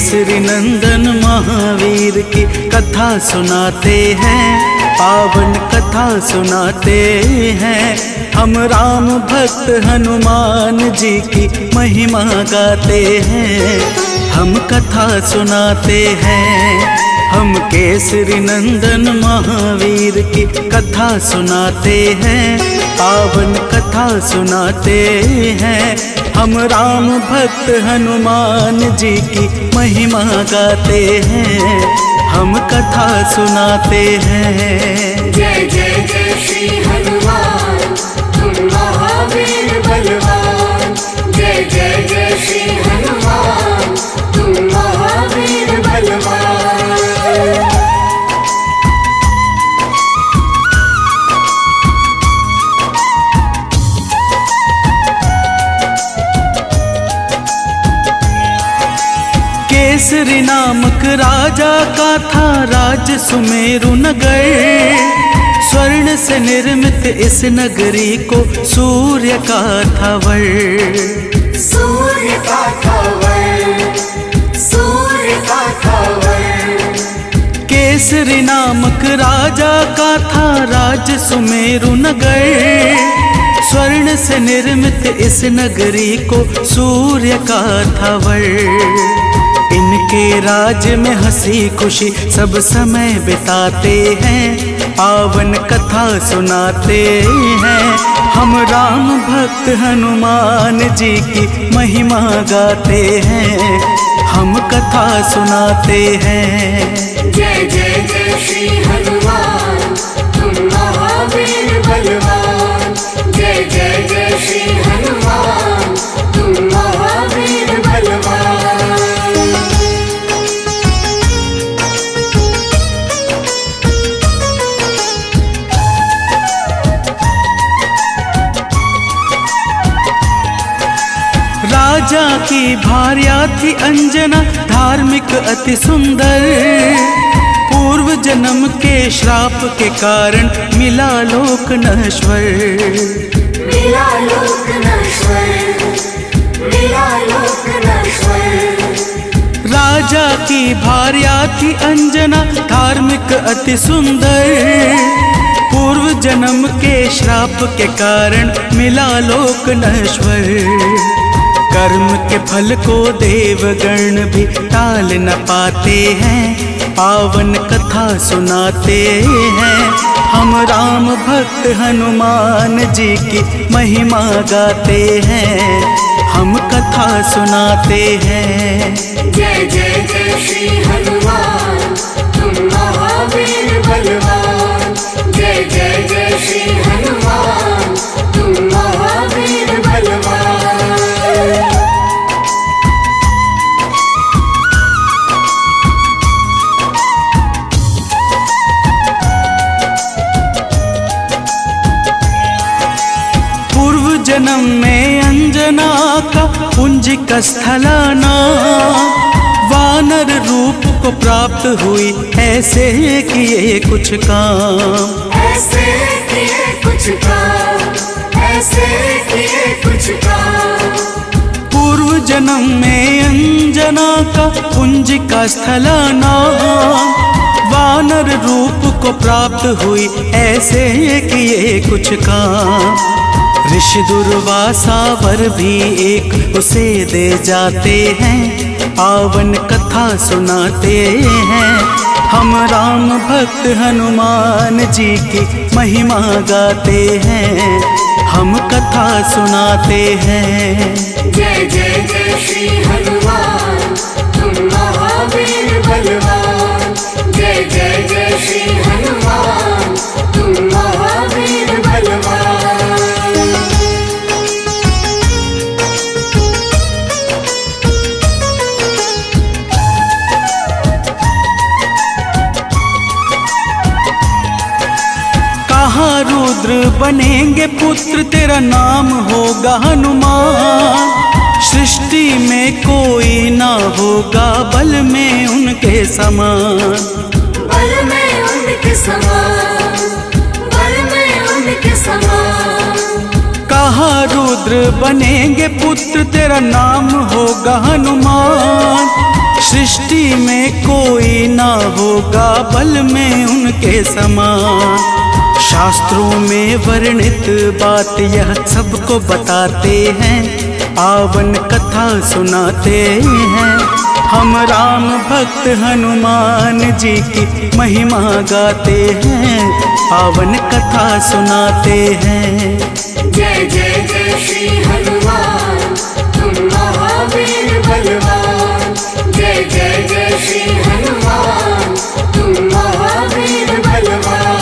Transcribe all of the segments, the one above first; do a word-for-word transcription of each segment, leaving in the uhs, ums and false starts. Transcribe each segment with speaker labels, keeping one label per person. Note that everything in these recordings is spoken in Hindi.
Speaker 1: केसरी नंदन महावीर की कथा सुनाते हैं, पावन कथा सुनाते हैं। हम राम भक्त हनुमान जी की महिमा गाते हैं, हम कथा सुनाते हैं। हम केसरी नंदन महावीर की कथा सुनाते हैं, पावन कथा सुनाते हैं। हम राम भक्त हनुमान जी की महिमा गाते हैं, हम कथा सुनाते हैं।
Speaker 2: जय जय जय श्री हनुमान, तुम महावीर बलवान। जय जय जय श्री हनुमान, तुम महावीर बलवान।
Speaker 1: केसरी नामक राजा का था राज सुमेरु नगर। स्वर्ण से निर्मित इस नगरी को सूर्य का था वर।
Speaker 2: सूर्य का था वर, सूर्य का था वर।
Speaker 1: केसरी नामक राजा का था राज सुमेरु नगर। स्वर्ण से निर्मित इस नगरी को सूर्य का था वर। इनके राज में हंसी खुशी सब समय बिताते हैं, पावन कथा सुनाते हैं। हम राम भक्त हनुमान जी की महिमा गाते हैं, हम कथा सुनाते हैं।
Speaker 2: जय जय जय श्री हनुमान, तुम महावीर बलवान। जय जय जय श्री हनुमान, तुम महावीर बलवान।
Speaker 1: राजा की भार्या थी अंजना, धार्मिक अति सुंदर। पूर्व जन्म के श्राप के कारण मिला लोक नश्वर।
Speaker 2: मिला लोक नश्वर, मिला लोक नश्वर।
Speaker 1: राजा की भार्या थी अंजना, धार्मिक अति सुंदर। पूर्व जन्म के श्राप के कारण मिला लोक नश्वर। कर्म के फल को देवगण भी टाल न पाते हैं, पावन कथा सुनाते हैं। हम राम भक्त हनुमान जी की महिमा गाते हैं, हम कथा सुनाते हैं।
Speaker 2: जय जय जय श्री हनुमान, तुम महावीर बलवान। जय जय जय श्री हनुमान, तुम महावीर बलवान।
Speaker 1: जन्म में अंजना का पुंजिका स्थलाना, वानर रूप को प्राप्त हुई ऐसे किए कुछ काम।
Speaker 2: ऐसे किए कुछ काम, ऐसे किए कुछ काम।
Speaker 1: पूर्व जन्म में अंजना का पुंजिका स्थलाना, वानर रूप को प्राप्त हुई ऐसे किए कुछ काम। ऋषि दुर्वासा वर भी एक उसे दे जाते हैं, पावन कथा सुनाते हैं। हम राम भक्त हनुमान जी की महिमा गाते हैं, हम कथा सुनाते हैं।
Speaker 2: जय जय जय श्री हनुमान, तुम महावीर बलवान। जय जय जय श्री हनुमान, तुम महावीर बलवान।
Speaker 1: रुद्र बनेंगे पुत्र, तेरा नाम होगा हनुमान। सृष्टि में कोई ना होगा बल में उनके समान।
Speaker 2: बल में उनके समान, बल में उनके समान।
Speaker 1: कहा रुद्र बनेंगे पुत्र, तेरा नाम होगा हनुमान। सृष्टि में कोई ना होगा बल में उनके समान। शास्त्रों में वर्णित बात यह सबको बताते हैं, पावन कथा सुनाते हैं। हम राम भक्त हनुमान जी की महिमा गाते हैं, पावन कथा सुनाते हैं।
Speaker 2: जय जय जय श्री हनुमान, तुम महावीर बलवान। जय जय जय श्री हनुमान, तुम महावीर बलवान।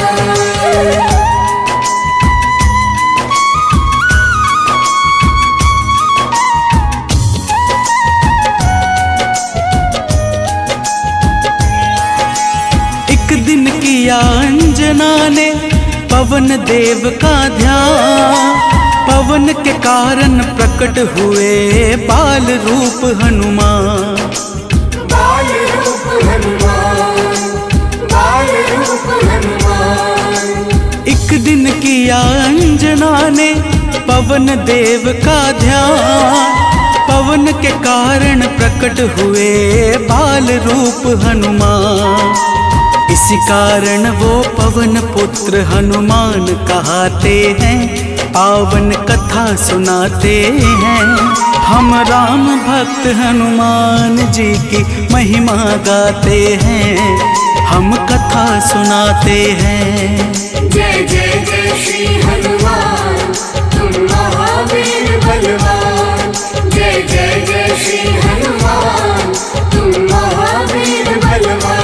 Speaker 1: एक दिन किया अंजना ने पवन देव का ध्यान, पवन के कारण प्रकट हुए बाल रूप हनुमान।
Speaker 2: बाल रूप हनुमान, बाल रूप हनुमान।
Speaker 1: एक दिन किया अंजना ने पवन देव का ध्यान, पवन के कारण प्रकट हुए बाल रूप हनुमान। इसी कारण वो पवन पुत्र हनुमान कहते हैं, पावन कथा सुनाते हैं। हम राम भक्त हनुमान जी की महिमा गाते हैं, हम कथा सुनाते हैं।
Speaker 2: जय जय जय श्री हनुमान, तुम महावीर बलवान। जय जय जय श्री हनुमान, तुम महावीर बलवान।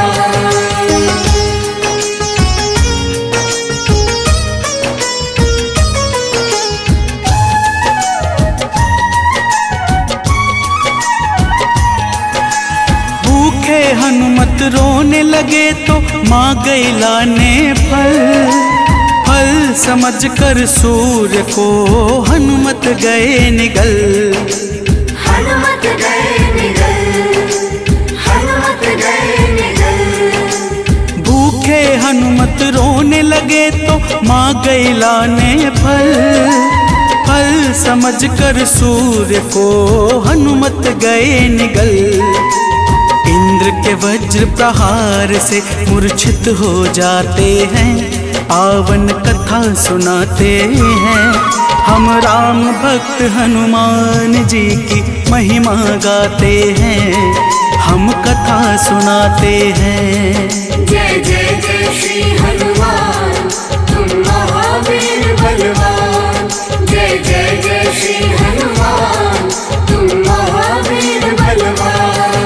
Speaker 1: हनुमत रोने लगे तो माँ गई लाने फल, फल समझ कर सूर्य को हनुमत गए निगल।
Speaker 2: हनुमत गए निगल, हनुमत गए निगल।
Speaker 1: भूखे हनुमत रोने लगे तो माँ गई लाने फल, फल समझ कर सूर्य को हनुमत गए निगल। इंद्र के वज्र प्रहार से मूर्छित हो जाते हैं, पावन कथा सुनाते हैं। हम राम भक्त हनुमान जी की महिमा गाते हैं, हम कथा सुनाते हैं।
Speaker 2: जय जय जय श्री हनुमान, तुम महावीर बलवान। जय जय जय श्री हनुमान, तुम महावीर बलवान।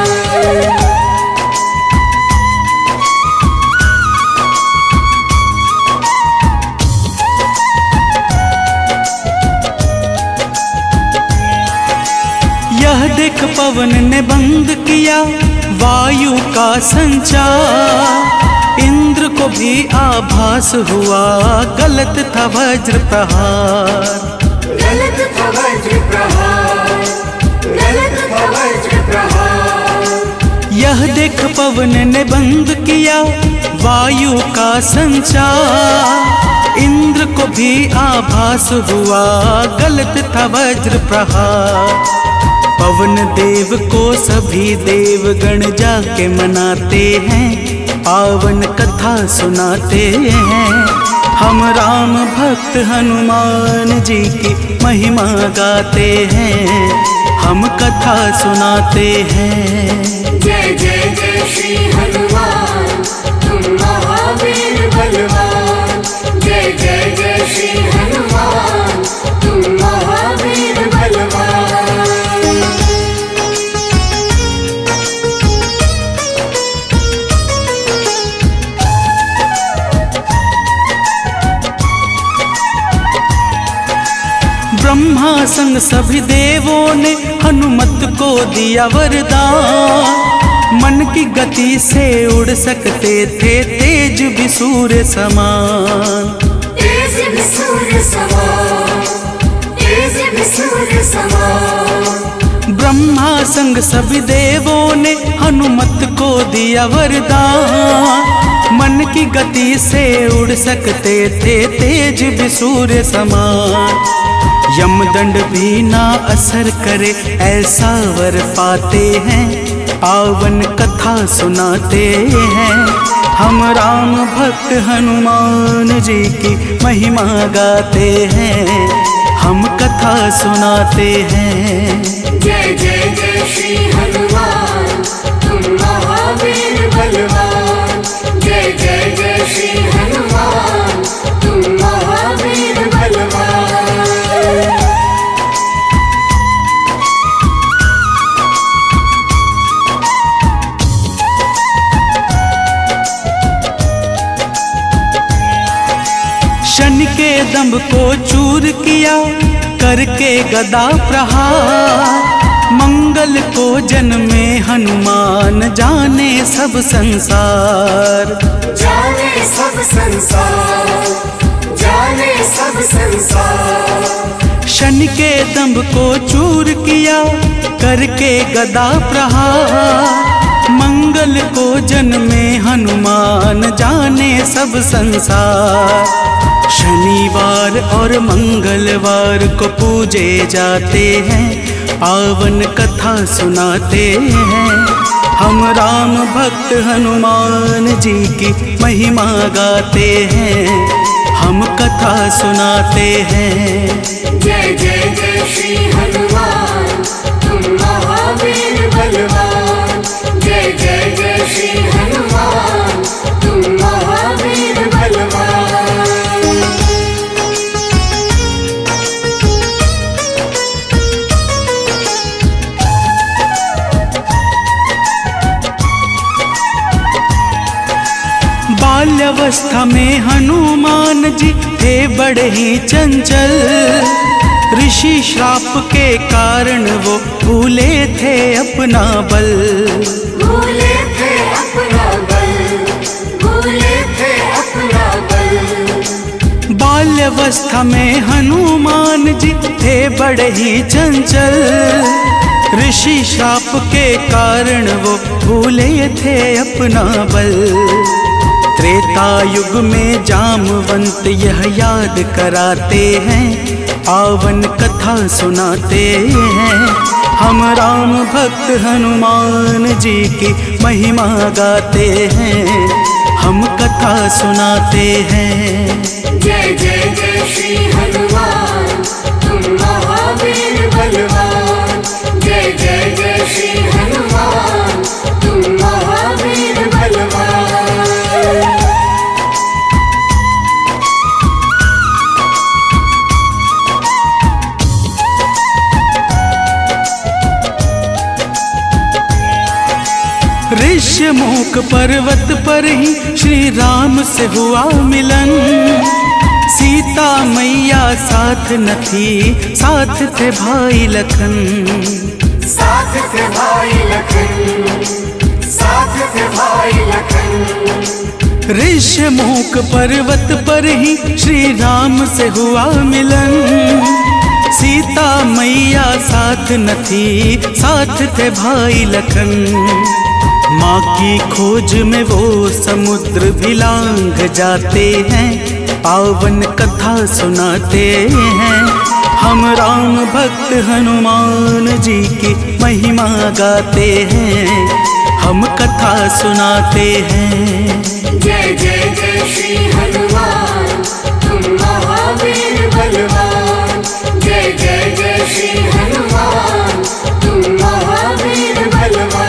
Speaker 1: यह देख पवन ने बंद किया वायु का संचार, इंद्र को भी आभास हुआ गलत था वज्र प्रहार।
Speaker 2: गलत था वज्र प्रहार, गलत था वज्र प्रहार।
Speaker 1: यह देख पवन ने बंद किया वायु का संचार, इंद्र को भी आभास हुआ गलत था वज्र प्रहार। पवन देव को सभी देवगण जाके मनाते हैं, पावन कथा सुनाते हैं। हम राम भक्त हनुमान जी की महिमा गाते हैं, हम कथा सुनाते हैं।
Speaker 2: जय जय जय श्री हनुमान, तुम महावीर बलवान। जय जय जय श्री हनुमान, तुम महावीर बलवान।
Speaker 1: ब्रह्मा संग सभी देवों ने हनुमत को दिया वरदान, मन की गति से उड़ सकते थे तेज भी सूर्य समान।
Speaker 2: तेज भी सूर्य समान, तेज भी सूर्य समान।
Speaker 1: ब्रह्मा संग सभी देवों ने हनुमत को दिया वरदान, मन की गति से उड़ सकते थे तेज भी सूर्य समान। यमदंड भी ना असर करे ऐसा वर पाते हैं, पावन कथा सुनाते हैं। हम राम भक्त हनुमान जी की महिमा गाते हैं, हम कथा सुनाते हैं।
Speaker 2: जय जय जय श्री हनुमान, तुम महावीर बलवान। जय जय जय श्री हनुमान, तुम महावीर बलवान।
Speaker 1: शनि के दंभ को चूर किया करके गदा प्रहार। मंगल को जन्मे हनुमान, जाने सब संसार।
Speaker 2: जाने सब संसार, जाने सब संसार।
Speaker 1: शनि के दंभ को चूर किया करके गदा प्रहार। मंगल को जन्मे हनुमान, जाने सब संसार। शनिवार और मंगलवार को पूजे जाते हैं, पावन कथा सुनाते हैं। हम राम भक्त हनुमान जी की महिमा गाते हैं, हम कथा सुनाते हैं।
Speaker 2: जय जय जय श्री हनुमान, तुम महावीर बलवान। जय जय जय श्री हनुमान, तुम महावीर बलवान।
Speaker 1: बाल्यावस्था में हनुमान जी थे बड़े ही चंचल। ऋषि श्राप के कारण वो भूले थे अपना बल।
Speaker 2: भूले थे अपना बल, भूले थे अपना बल।
Speaker 1: बाल्यावस्था में हनुमान जी थे बड़े ही चंचल। ऋषि श्राप के कारण वो भूले थे अपना बल। त्रेता युग में जामवंत यह याद कराते हैं, पावन कथा सुनाते हैं। हम राम भक्त हनुमान जी की महिमा गाते हैं, हम कथा सुनाते हैं।
Speaker 2: जय जय जय श्री हनुमान, तुम महावीर बलवान। जय जय जय श्री हनुमान, तुम महावीर बलवान।
Speaker 1: ऋष्यमुख पर्वत पर ही श्री राम से हुआ मिलन। सीता मैया साथ न थी, साथ थे भाई लखन।
Speaker 2: साथ थे भाई लखन, साथ थे भाई लखन।
Speaker 1: ऋष्यमुख पर्वत पर ही श्री राम से हुआ मिलन। सीता मैया साथ न थी, साथ थे भाई लखन। माँ की खोज में वो समुद्र भी लांघ जाते हैं, पावन कथा सुनाते हैं। हम राम भक्त हनुमान जी की महिमा गाते हैं, हम कथा सुनाते हैं।
Speaker 2: जय जय जय श्री हनुमान, तुम महावीर बलवान। जय जय जय श्री हनुमान, तुम महावीर बलवान।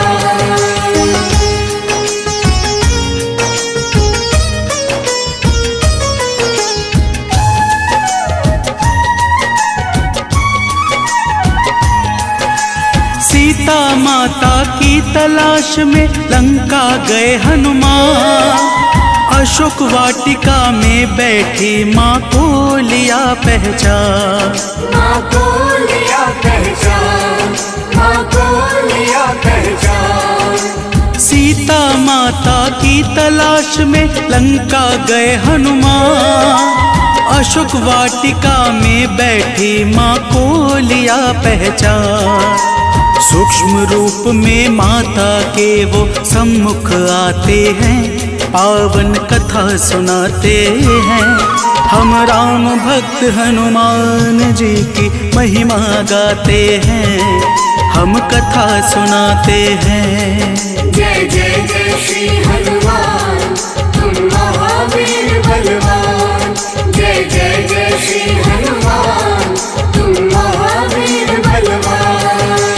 Speaker 1: सीता माता की तलाश में लंका गए हनुमान। अशोक वाटिका में बैठी माँ को लिया पहचान।
Speaker 2: माँ को लिया पहचान, माँ को लिया पहचान।
Speaker 1: सीता माता की तलाश में लंका गए हनुमान। अशोक वाटिका में बैठी माँ को लिया पहचान। सूक्ष्म रूप में माता के वो सम्मुख आते हैं, पावन कथा सुनाते हैं। हम राम भक्त हनुमान जी की महिमा गाते हैं, हम कथा सुनाते हैं।
Speaker 2: जय जय जय श्री हनुमान, तुम महावीर बलवान। जय जय जय श्री हनुमान, तुम महावीर बलवान।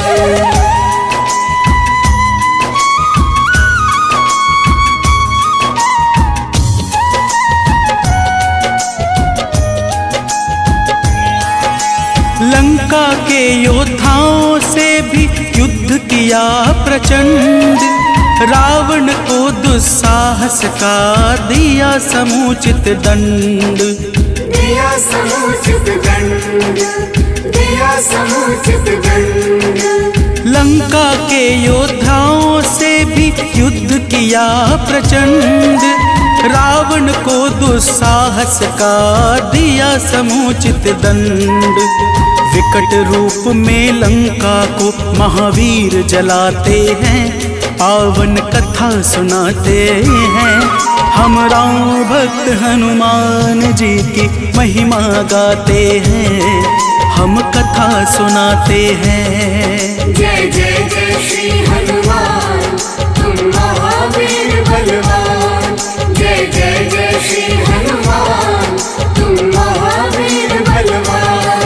Speaker 1: लंका के योद्धाओं से भी युद्ध किया प्रचंड, रावण को दुस्साहस का दिया समुचित दंड।
Speaker 2: दिया समुचित दंड, दिया समुचित दंड।
Speaker 1: लंका के योद्धाओं से भी युद्ध किया प्रचंड, रावण को दुस्साहस का दिया समुचित दंड। विकट रूप में लंका को महावीर जलाते हैं, पावन कथा सुनाते हैं। हम राम भक्त हनुमान जी की महिमा गाते हैं, हम कथा सुनाते हैं।
Speaker 2: जय जय जय श्री हनुमान, तुम महावीर बलवान। जय जय जय श्री हनुमान, तुम महावीर बलवान।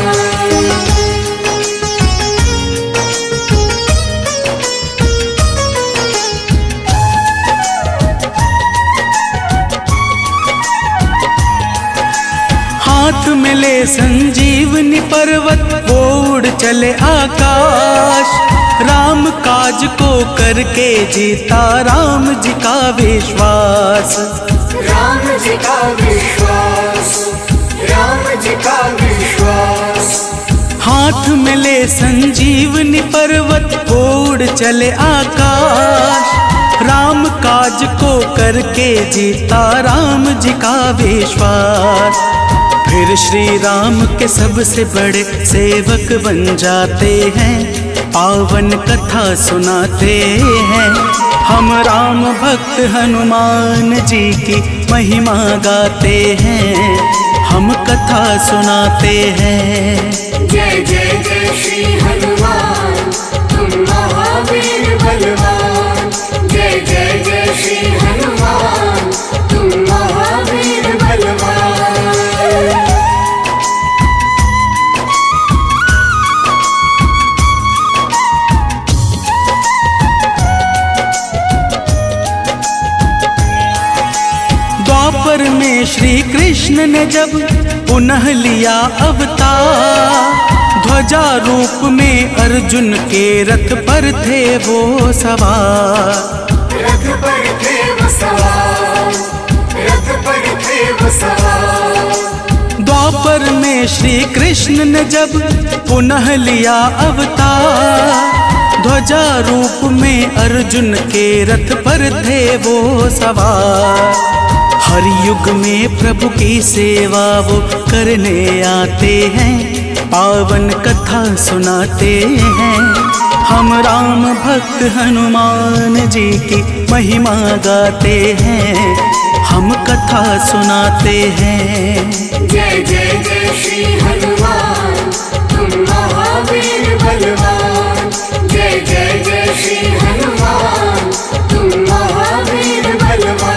Speaker 1: हाथ में ले संजीवनी पर्वत, वो उड़ चले आकाश। राम काज को करके जीता राम जी का विश्वास।
Speaker 2: राम जी का विश्वास, राम जी का विश्वास।
Speaker 1: हाथ में ले संजीवनी पर्वत, वो उड़ चले आकाश। राम काज को करके जीता राम जी का विश्वास। फिर श्री राम के सबसे बड़े सेवक बन जाते हैं, पावन कथा सुनाते हैं। हम राम भक्त हनुमान जी की महिमा गाते हैं, हम कथा सुनाते हैं।
Speaker 2: जय जय जय श्री हनुमान, तुम महावीर बलवान। जय जय जय श्री हनुमान, तुम महावीर बलवान।
Speaker 1: द्वापर में श्री कृष्ण ने जब पुनः लिया अवतार, ध्वजा रूप में अर्जुन के रथ पर थे वो सवार।
Speaker 2: रथ पर थे वो सवार, रथ पर थे वो सवार।
Speaker 1: द्वापर में श्री कृष्ण ने जब पुनः लिया अवतार, ध्वजा रूप में अर्जुन के रथ पर थे वो सवार। हर युग में प्रभु की सेवा वो करने आते हैं, पावन कथा सुनाते हैं। हम राम भक्त हनुमान जी की महिमा गाते हैं, हम कथा सुनाते हैं।
Speaker 2: जय जय जय श्री हनुमान, तुम महावीर बलवान। जय जय जय श्री हनुमान, तुम महावीर बलवान।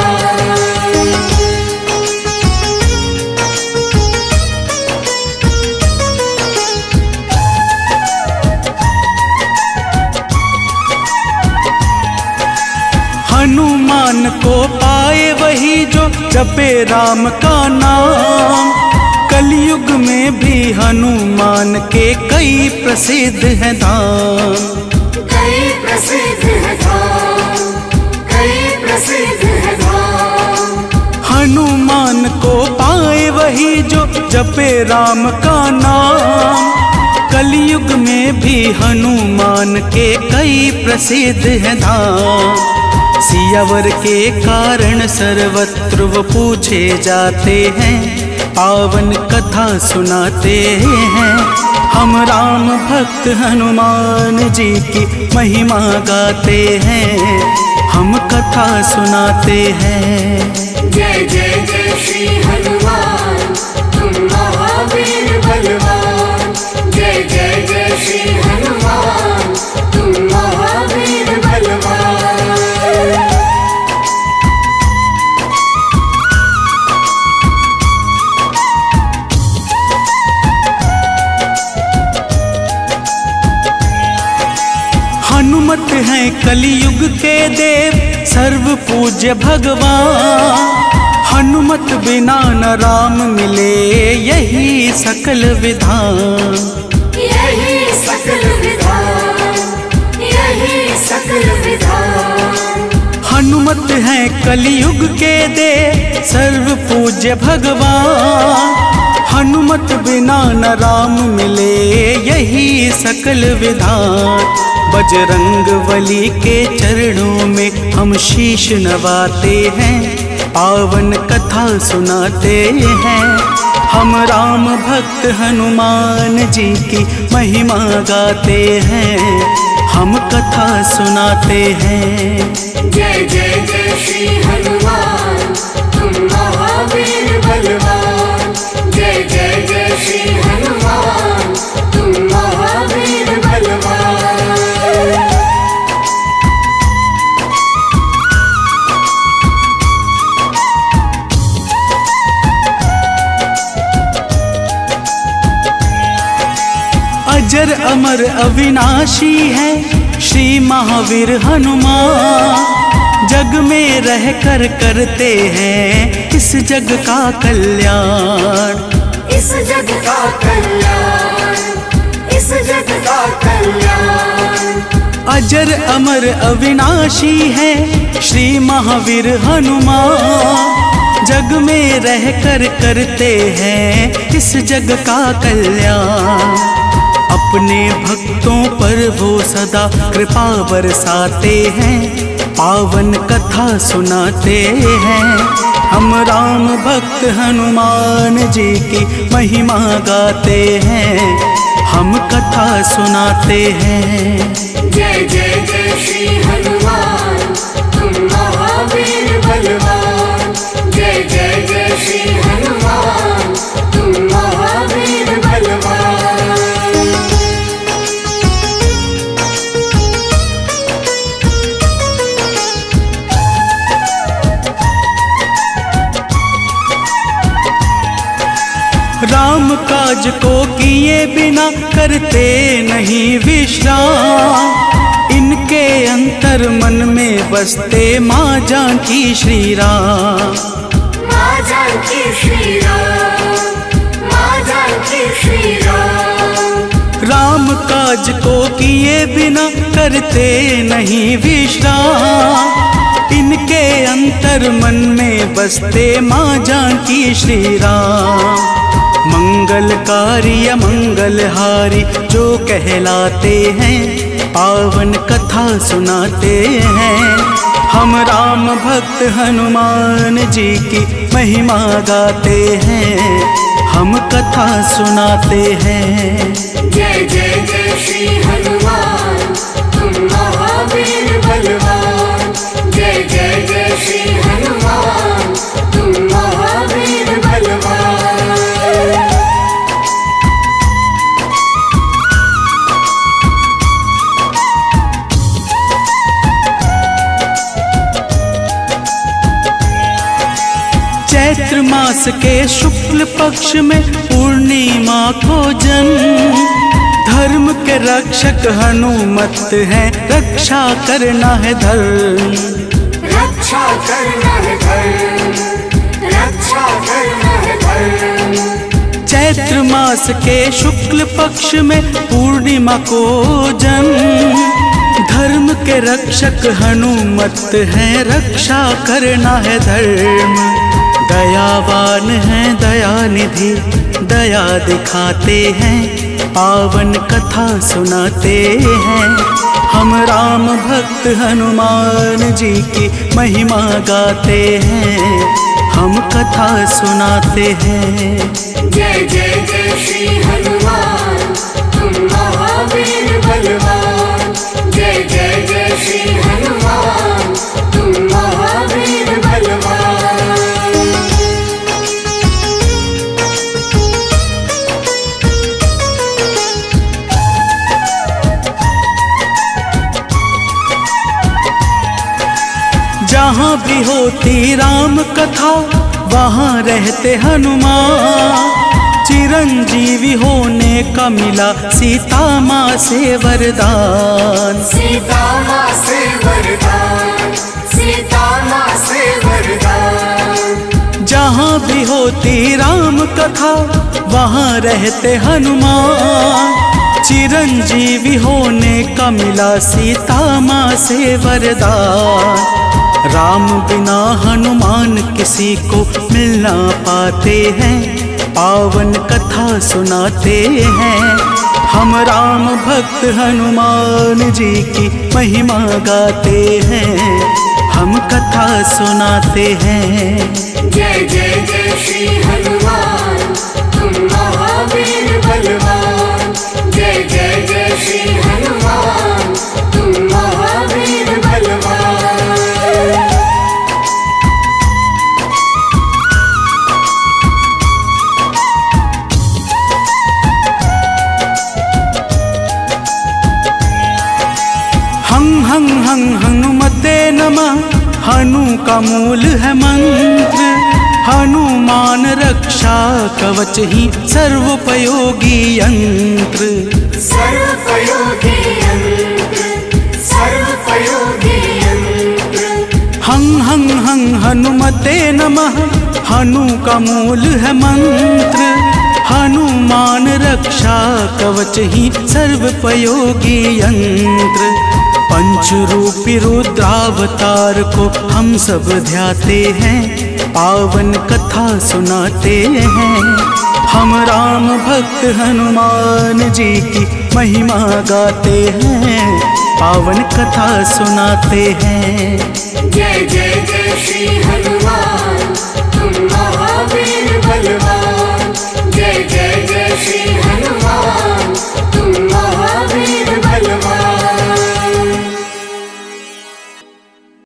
Speaker 1: हनुमान को पाए वही जो जपे राम का नाम। कलयुग में भी हनुमान के कई प्रसिद्ध हैं धाम।
Speaker 2: कई प्रसिद्ध हैं धाम, कई प्रसिद्ध हैं धाम।
Speaker 1: हनुमान को पाए वही जो जपे राम का नाम। कलयुग में भी हनुमान के कई प्रसिद्ध हैं धाम। सियावर के कारण सर्वत्र वो पूछे जाते हैं, पावन कथा सुनाते हैं। हम राम भक्त हनुमान जी की महिमा गाते हैं, हम कथा सुनाते हैं।
Speaker 2: जय जय जय श्री हनुमान, तुम महावीर बलवान। जय जय जय श्री हनुमान,
Speaker 1: हैं कलयुग के देव सर्व पूज्य भगवान। हनुमत बिना न राम मिले यही सकल विधान।
Speaker 2: यही सकल विधान, यही सकल विधान।
Speaker 1: हनुमत हैं कलयुग के देव सर्व पूज्य भगवान। हनुमत बिना न राम मिले यही सकल विधान। बजरंग बली के चरणों में हम शीश नवाते हैं, पावन कथा सुनाते हैं। हम राम भक्त हनुमान जी की महिमा गाते हैं, हम कथा सुनाते हैं।
Speaker 2: जय जय जय श्री हनुमान, तुम महावीर बलवान। जय जय जय श्री हनुमान, तुम महावीर बलवान।
Speaker 1: अजर अमर अविनाशी है श्री महावीर हनुमान। जग में रह कर करते हैं इस जग का कल्याण।
Speaker 2: इस जग का कल्याण, इस जग का कल्याण।
Speaker 1: अजर अमर अविनाशी है श्री महावीर हनुमान। जग में रह कर करते हैं इस जग का कल्याण। अपने भक्तों पर वो सदा कृपा बरसाते हैं, पावन कथा सुनाते हैं। हम राम भक्त हनुमान जी की महिमा गाते हैं, हम कथा सुनाते हैं।
Speaker 2: जय जय जय श्री हनुमान, तुम महावीर बलवान। जय जय जय श्री हनुमान, तुम महावीर बलवान।
Speaker 1: राम काज को किए बिना करते नहीं विश्राम। इनके अंतर मन में बसते माँ जानकी श्री राम।
Speaker 2: माँ जानकी श्री राम, माँ जानकी श्री राम।
Speaker 1: राम काज को किए बिना करते नहीं विश्राम। इनके अंतर मन में बसते माँ जानकी श्री राम। मंगलकारी मंगलहारी जो कहलाते हैं, पावन कथा सुनाते हैं। हम राम भक्त हनुमान जी की महिमा गाते हैं, हम कथा सुनाते हैं।
Speaker 2: जय जय जय श्री हनुमान, तुम महावीर बलवान। जय जय जय श्री हनुमान, तुम महावीर बलवान।
Speaker 1: चैत्र मास के शुक्ल पक्ष में पूर्णिमा को जन्म। धर्म के रक्षक हनुमत हैं, रक्षा करना है धर्म।
Speaker 2: रक्षा करना है धर्म, रक्षा करना है धर्म।
Speaker 1: चैत्र मास के शुक्ल पक्ष में पूर्णिमा को जन्म। धर्म के रक्षक हनुमत हैं, रक्षा करना है धर्म। दयावान हैं दयानिधि, दया दिखाते हैं, पावन कथा सुनाते हैं। हम राम भक्त हनुमान जी की महिमा गाते हैं, हम कथा सुनाते हैं।
Speaker 2: जय जय जय श्री हनुमान, तुम महावीर बलवान। जय जय जय श्री हनुमान, तुम महावीर बलवान।
Speaker 1: जहाँ भी होती राम कथा वहाँ रहते हनुमान। चिरंजीवी होने का मिला सीता माँ से वरदान।
Speaker 2: सीता माँ से वरदान, सीता माँ से वरदान।
Speaker 1: जहाँ भी होती राम कथा वहाँ रहते हनुमान। चिरंजीवी होने का मिला सीता माँ से वरदान। राम बिना हनुमान किसी को मिल ना पाते हैं, पावन कथा सुनाते हैं। हम राम भक्त हनुमान जी की महिमा गाते हैं, हम कथा सुनाते हैं।
Speaker 2: जय जय जय श्री हनुमान, तुम महावीर बलवान। जय जय जय श्री हनुमान, तुम महावीर बलवान।
Speaker 1: हं हं हं हनुमते नमः, हनु का मूल है मंत्र। हनुमान रक्षा कवच ही सर्वोपयोगी यंत्र।
Speaker 2: सर्वोपयोगी यंत्र, सर्वोपयोगी यंत्र।
Speaker 1: हं हं हं हनुमते नमः, हनु का मूल है मंत्र। हनुमान रक्षा कवच ही सर्वोपयोगी यंत्र। पंचरूपी रुद्रावतार को हम सब ध्याते हैं, पावन कथा सुनाते हैं। हम राम भक्त हनुमान जी की महिमा गाते हैं, पावन कथा सुनाते हैं।
Speaker 2: जय जय जय श्री हनुमान, तुम महावीर बलवान।